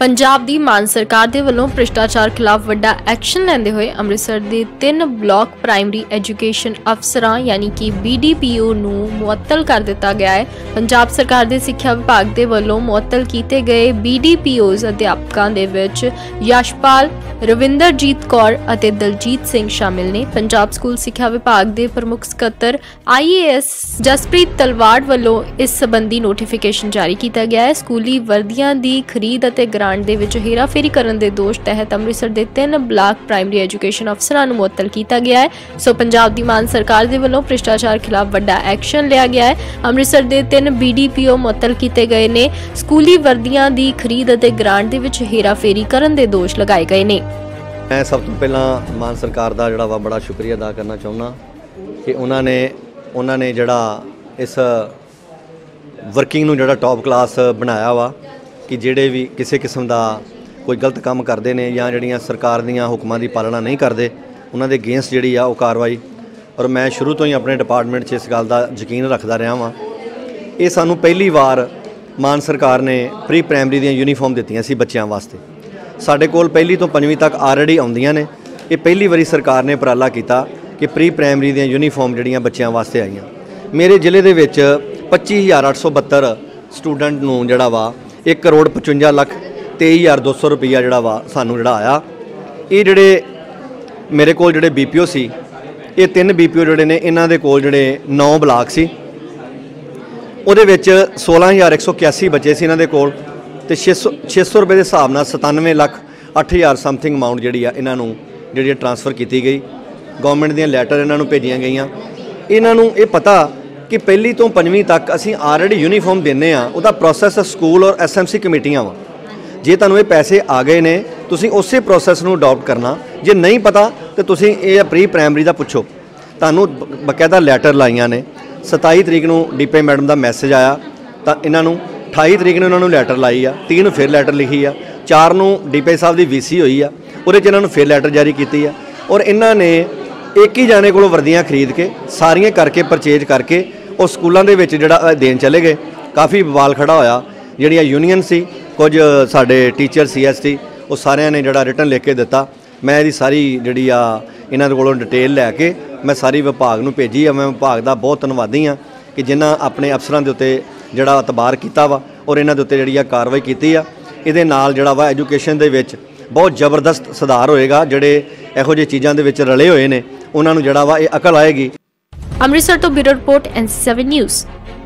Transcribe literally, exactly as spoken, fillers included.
पंजाब दी मान सरकार दे वल्लों भ्रिष्टाचार खिलाफ वड्डा एक्शन लैंदे होए अमृतसर दे तीन ब्लॉक प्राइमरी एजुकेशन अफसरां यानी कि बी डी पी ओ नूं मुअत्तल कर दिता गया है। पंजाब सरकार दे सिक्ख्या विभाग दे वल्लों मुअत्तल कीते गए बी डी पी ओज़ अध्यापकां दे विच यशपाल, रविंदरजीत कौर अते दलजीत सिंह शामिल ने। पंजाब स्कूल सिक्ख्या विभाग दे प्रमुख सकत्तर आई ए एस जसप्रीत तलवाड़ वल्लों इस संबंधी नोटिफिकेशन जारी किया गया है। स्कूली वर्दियां दी खरीद अते ग्रांट दे विच हेराफेरी करन दे दोष तहत अमृतसर दे तीन ब्लॉक प्राइमरी एजुकेशन अफसरां नूं मुअत्तल किया गया है। सो पंजाब दी मान सरकार दे वल्लों भ्रिष्टाचार खिलाफ वड्डा एक्शन लिया गया है। अमृतसर दे तीन बी डी पी ओ मुअत्तल किए गए ने। स्कूली वर्दियां दी खरीद अते ग्रांट दे विच हेराफेरी करन दे दोष लगाए गए ने। मैं सब तो पहला मान सरकार का जोड़ा वा बड़ा शुक्रिया अदा करना चाहूँगा कि उन्होंने उन्होंने जोड़ा इस वर्किंग नूं जोड़ा टॉप क्लास बनाया वा कि जेडे भी किसी किस्म का कोई गलत काम करते हैं या जड़ियाँ सरकार दियां हुक्मां की पालना नहीं करते उन्हों के अगेंस्ट जी आ कार्रवाई। और मैं शुरू तो ही अपने डिपार्टमेंट इस गल का यकीन रखता रहा वहाँ। ये सानू पहली बार मान सरकार ने प्री प्राइमरी दियां यूनीफॉर्म दित्तियां सी बच्चों वास्ते। साढ़े कोल पहली तो पंजवीं तक आलरेडी आउंदियां ने। ये पहली बारी सरकार ने उपराला किया कि प्री प्राइमरी दियां यूनीफॉर्म जड़ियाँ बच्चों वास्ते आईयां। मेरे जिले दे विच पच्ची हज़ार अठ सौ बहत्तर स्टूडेंट नूं जड़ा वा एक करोड़ पचवंजा लख तेई हज़ार दो सौ रुपया जड़ा वा सानू जड़ा आया। ये जड़े मेरे कोल जड़े बी पी ओ सी ये तीन बी पी ओ जड़े ने इन्हां दे कोल जड़े नौ ब्लाक सी उहदे विच सोलह हज़ार एक सौ इक्यासी बच्चे सी इन्हां दे कोल ते छे सौ छे सौ रुपये के हिसाब नाल सतानवे लख अठ हज़ार समथिंग अमाउंट जी इन्हां नूं जिहड़ी ट्रांसफर की गई। गौरमेंट दियां लैटर इन्हां नूं भेजियां गईयां। इन्हां नूं ये पता कि पहली तो पंजवीं तक असीं आलरेडी यूनीफॉर्म दिंदे आ उहदा प्रोसैस स्कूल और एस एम सी कमेटियां वा। जे तुहानूं ये पैसे आ गए ने तुसीं उसे प्रोसैस नूं अडॉप्ट करना। जे नहीं पता तो तुसीं ये प्री प्राइमरी दा पुछो। तुहानूं बकायदा लैटर लाइयां ने। सताई तरीक नूं डी पी मैडम का मैसेज आया तो इन्हां नूं अठाई तरीक ने उन्होंने लैटर लाई आ, तीह नूं फिर लैटर लिखी आ, चार नूं डी पी साहब की वी सी हुई आ उहदे च इन्होंने फिर लैटर जारी की आ। और इन्होंने एक ही जाने को वर्दियाँ खरीद के सारियां करके परचेज करके और स्कूलों के जिहड़ा देन चले गए। काफ़ी बवाल खड़ा होया। जिहड़ियां यूनीयन सी कुछ साडे टीचर सी एस टी वो सारियां ने जिहड़ा रिटन लिख के दिता। मैं इहदी सारी जिहड़ी आ इन्हां दे कोलों डिटेल लैके मैं सारी विभाग नूं भेजी आ। मैं विभाग दा बहुत धन्नवादी हाँ कि जिन्हां अपने अफसरां दे उत्ते जिहड़ा अतबार कीता वा और इन्हां दे उत्ते जिहड़ी कार्रवाई कीती आ। इहदे नाल जिहड़ा वा एजुकेशन दे विच बहुत जबरदस्त सुधार होएगा। जिहड़े इहो जिही चीज़ां दे विच रले होए ने उन्हां नूं जिहड़ा वा इह अकल आएगी। अमृतसर तो bureau report N C seven news.